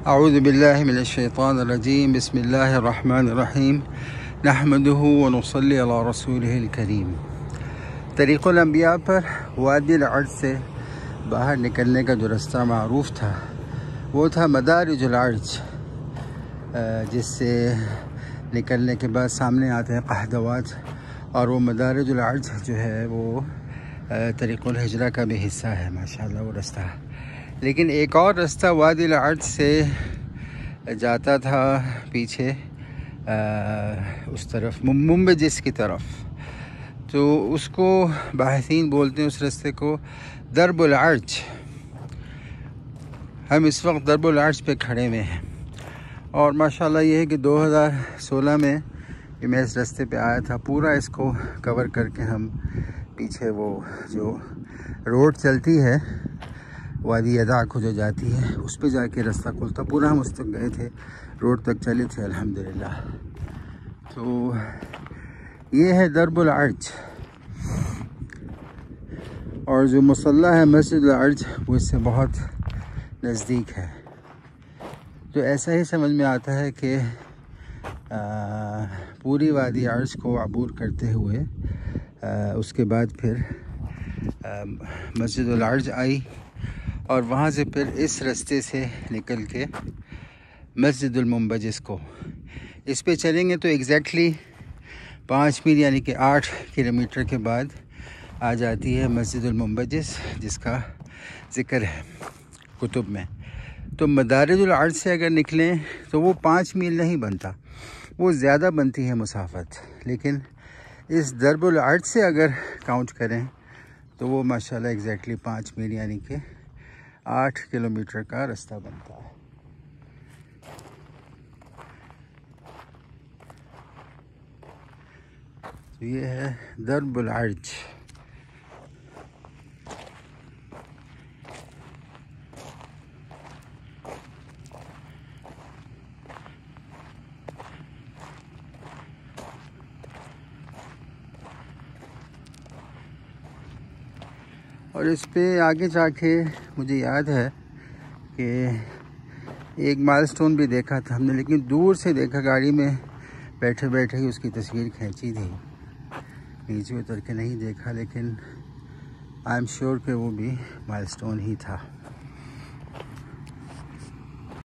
अऊज़ु बिल्लाहि मिनश शैतानिर रजीम बिस्मिल्लाहिर रहमानिर रहीम नहमदुहु व नुसल्ली अला रसूलिहिल करीम। तरीक़ुल अंबिया पर वादिल अर्ज से बाहर निकलने का जो रास्ता मारूफ़ था वो था मदारिजुल अर्ज, जिससे निकलने के बाद सामने आते हैं कहदवात, और वो मदारिजुल अर्ज जो है वो तरीक़ुल हिजरा का भी हिस्सा है माशाअल्लाह वो रास्ता। लेकिन एक और रास्ता वादिल अर्ज से जाता था पीछे उस तरफ मुंबजिस की तरफ, तो उसको बाहिसीन बोलते हैं उस रास्ते को दरबुल अर्ज। हम इस वक्त दरबुल अर्ज पे खड़े हुए हैं और माशाल्लाह ये है कि 2016 में मैं इस रास्ते पे आया था। पूरा इसको कवर करके हम पीछे वो जो रोड चलती है वादी अदा को जो जाती है उस पे जाके रास्ता खुलता, पूरा हम उस तक गए थे, रोड तक चले थे अल्हम्दुलिल्लाह। तो ये है दरबुल अर्ज, और जो मुसल्ला है मस्जिद अर्ज वो इससे बहुत नज़दीक है। तो ऐसा ही समझ में आता है कि पूरी वादी अर्ज को अबूर करते हुए उसके बाद फिर मस्जिद अर्ज आई, और वहाँ से फिर इस रास्ते से निकल के मस्जिद मुंबजिस को इस पे चलेंगे तो एग्जैक्टली 5 मील यानी कि 8 किलोमीटर के बाद आ जाती है मस्जिद मुंबजिस, जिसका ज़िक्र है कुतुब में। तो मदारिजुल अर्ज से अगर निकलें तो वो 5 मील नहीं बनता, वो ज़्यादा बनती है मुसाफत। लेकिन इस दरबुल अर्ज से अगर काउंट करें तो वो माशाल्लाह एग्जैक्टली 5 मील यानी कि 8 किलोमीटर का रास्ता बनता है। तो ये है दरबुल अर्ज। और इस पे आगे जाके मुझे याद है कि एक माइलस्टोन भी देखा था हमने, लेकिन दूर से देखा, गाड़ी में बैठे बैठे ही उसकी तस्वीर खींची थी, नीचे उतर के नहीं देखा, लेकिन आई एम श्योर कि वो भी माइलस्टोन ही था।